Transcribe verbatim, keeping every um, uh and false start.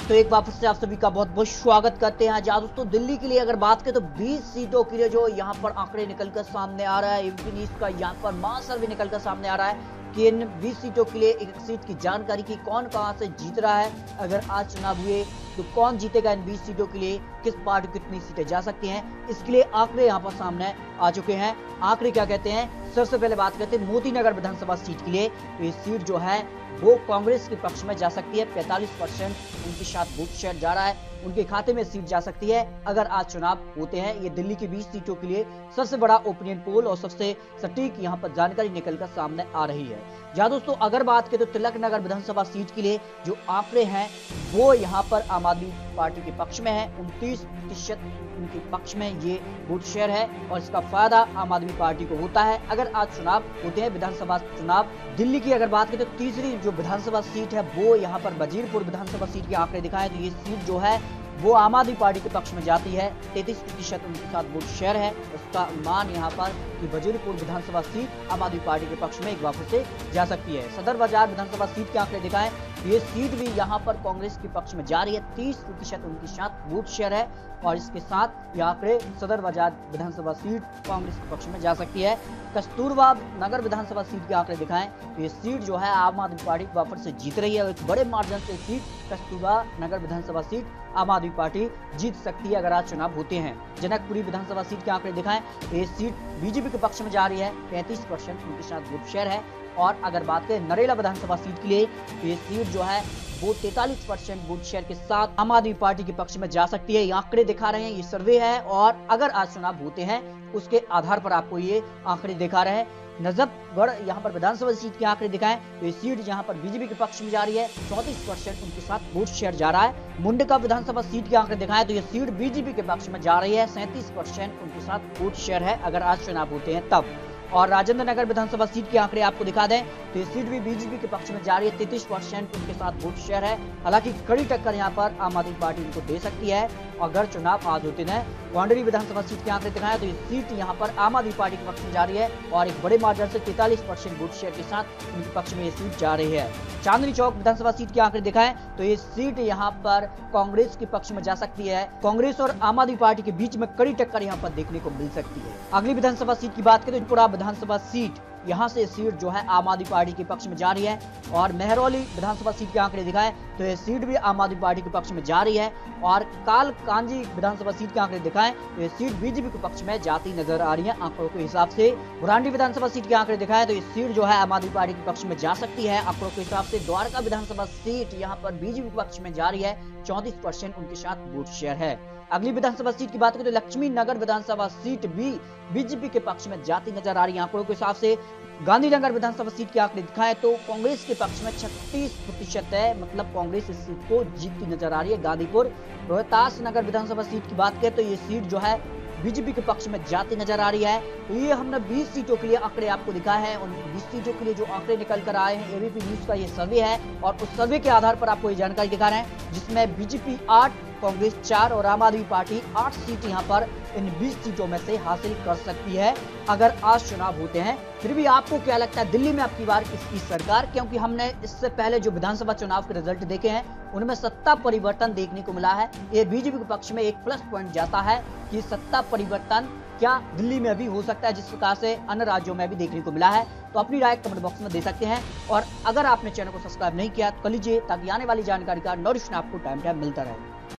दोस्तों एक बार फिर से आप सभी का बहुत बहुत स्वागत करते हैं। जहां दोस्तों दिल्ली के लिए अगर बात करें तो बीस सीटों के लिए जो यहाँ पर आंकड़े निकलकर सामने आ रहा है, एबीपी न्यूज का यहाँ पर महासर्वे निकलकर सामने आ रहा है कि इन बीस सीटों के लिए एक सीट की जानकारी की कौन कहां से जीत रहा है। अगर आज चुनाव हुए तो कौन जीतेगा इन बीस सीटों के लिए, किस पार्टी को कितनी सीटें जा सकती हैं, इसके लिए आंकड़े यहाँ पर सामने आ चुके हैं। आंकड़े क्या कहते हैं, सबसे पहले बात करते हैं मोती नगर विधानसभा सीट के लिए। तो ये सीट जो है वो कांग्रेस के पक्ष में जा सकती है। पैंतालीस परसेंट उनके साथ वोट शेयर जा रहा है, उनके खाते में सीट जा सकती है अगर आज चुनाव होते हैं। ये दिल्ली की बीस सीटों के लिए सबसे बड़ा ओपिनियन पोल और सबसे सटीक यहाँ पर जानकारी निकलकर सामने आ रही है। जहां दोस्तों अगर बात करें तो तिलक नगर विधानसभा सीट के लिए जो आंकड़े हैं वो यहाँ पर आम आदमी पार्टी के पक्ष में है। उनतीस प्रतिशत उनके पक्ष में ये वोट शेयर है और इसका फायदा आम आदमी पार्टी को होता है अगर आज चुनाव होते हैं, विधानसभा चुनाव। दिल्ली की अगर बात करें तो तीसरी जो विधानसभा सीट है वो यहाँ पर वजीरपुर विधानसभा सीट के आंकड़े दिखाएं तो ये सीट जो है वो आम आदमी पार्टी के पक्ष में जाती है। तैंतीस प्रतिशत उनके साथ वोट शेयर है। उसका मान यहाँ पर कि वजीरपुर विधानसभा सीट आम आदमी पार्टी के पक्ष में एक बार फिर से जा सकती है। सदर बाजार विधानसभा सीट के आंकड़े दिखाएं ये सीट भी यहाँ पर कांग्रेस के पक्ष में जा रही है। तीस प्रतिशत उनके साथ वोट शेयर है और इसके साथ ये आंकड़े सदर बाजार विधानसभा सीट कांग्रेस के पक्ष में जा सकती है। कस्तूरबा नगर विधानसभा सीट के आंकड़े दिखाएं तो ये सीट जो है आम आदमी पार्टी वापस से जीत रही है। एक बड़े मार्जिन से सीट कस्तूरबा नगर विधानसभा सीट आम आदमी पार्टी जीत सकती है अगर आज चुनाव होते हैं। जनकपुरी विधानसभा सीट के आंकड़े दिखाएं तो ये सीट बीजेपी के पक्ष में जा रही है। पैंतीस परसेंट उनके साथ वोट शेयर है। और अगर बात करें नरेला विधानसभा सीट के लिए तो ये सीट जो है वो तैंतालीस परसेंट वोट शेयर के साथ आम आदमी पार्टी के पक्ष में जा सकती है। ये आंकड़े दिखा रहे हैं, ये सर्वे है और अगर आज चुनाव होते हैं उसके आधार पर आपको ये आंकड़े दिखा रहे हैं। नजफगढ़ यहाँ पर विधानसभा सीट के आंकड़े दिखाएं तो ये सीट यहाँ पर बीजेपी के पक्ष में जा रही है। चौंतीस परसेंट उनके साथ वोट शेयर जा रहा है। मुंडका विधानसभा सीट के आंकड़े दिखाएं तो ये सीट बीजेपी के पक्ष में जा रही है। सैंतीस परसेंट उनके साथ वोट शेयर है अगर आज चुनाव होते हैं तब। और राजेंद्र नगर विधानसभा सीट के आंकड़े आपको दिखा दें तो ये सीट भी बीजेपी के पक्ष में जा रही है। तैंतीस परसेंट उनके साथ वोट शेयर है। हालांकि कड़ी टक्कर यहाँ पर आम आदमी पार्टी उनको दे सकती है अगर चुनाव आज होते हैं। कोंडरी विधानसभा सीट के आंकड़े दिखाएं तो ये सीट यहाँ पर आम आदमी पार्टी के पक्ष में जा रही है और एक बड़े मार्जिन से तैंतालीस परसेंट वोट शेयर के साथ उनके पक्ष में ये सीट जा रही है। चांदनी चौक विधानसभा सीट के आंकड़े दिखाएं तो ये सीट यहाँ पर कांग्रेस के पक्ष में जा सकती है। कांग्रेस और आम आदमी पार्टी के बीच में कड़ी टक्कर यहाँ पर देखने को मिल सकती है। अगली विधानसभा सीट की बात करें तो त्रिपुरा विधानसभा सीट, यहाँ से सीट जो है आम आदमी पार्टी के पक्ष में जा रही है। और मेहरौली विधानसभा सीट के आंकड़े दिखाएं तो ये सीट भी आम आदमी पार्टी के पक्ष में जा रही है। और कालकांजी विधानसभा सीट के आंकड़े दिखाएं तो ये सीट बीजेपी के पक्ष में जाती नजर आ रही है आंकड़ों के हिसाब से। बुरांडी विधानसभा सीट के आंकड़े दिखाएं तो ये सीट जो है आम आदमी पार्टी के पक्ष में जा सकती है आंकड़ों के हिसाब से। द्वारका विधानसभा सीट यहाँ पर बीजेपी के पक्ष में जा रही है। चौंतीस परसेंट उनके साथ वोट शेयर है। अगली विधानसभा सीट की बात करें तो लक्ष्मी नगर विधानसभा सीट भी बीजेपी के पक्ष में जाती नजर आ रही है आंकड़ों के हिसाब से। गांधीनगर विधानसभा सीट के आंकड़े दिखाएं तो कांग्रेस के पक्ष में छत्तीस प्रतिशत है, मतलब कांग्रेस इस सीट को जीतती नजर आ रही है। गांधीपुर रोहतास नगर विधानसभा सीट की बात करें तो ये सीट जो है बीजेपी के पक्ष में जाती नजर आ रही है। तो ये हमने बीस सीटों के लिए आंकड़े आपको दिखाए हैं। उन बीस सीटों के लिए जो आंकड़े निकल कर आए हैं एबीपी न्यूज का ये सर्वे है और उस सर्वे के आधार पर आपको ये जानकारी दिखा रहे हैं जिसमें बीजेपी आठ, कांग्रेस चार और आम आदमी पार्टी आठ सीट यहाँ पर इन बीस सीटों में से हासिल कर सकती है अगर आज चुनाव होते हैं। फिर भी आपको क्या लगता है दिल्ली में अब की बार किसकी सरकार, क्योंकि हमने इससे पहले जो विधानसभा चुनाव के रिजल्ट देखे हैं उनमें सत्ता परिवर्तन देखने को मिला है। ये बीजेपी के पक्ष में एक प्लस पॉइंट जाता है कि सत्ता परिवर्तन क्या दिल्ली में भी हो सकता है जिस प्रकार से अन्य राज्यों में भी देखने को मिला है। तो अपनी राय कमेंट बॉक्स में दे सकते हैं और अगर आपने चैनल को सब्सक्राइब नहीं किया तो कर लीजिए ताकि आने वाली जानकारी का नोटिफिकेशन आपको टाइम टाइम मिलता रहे।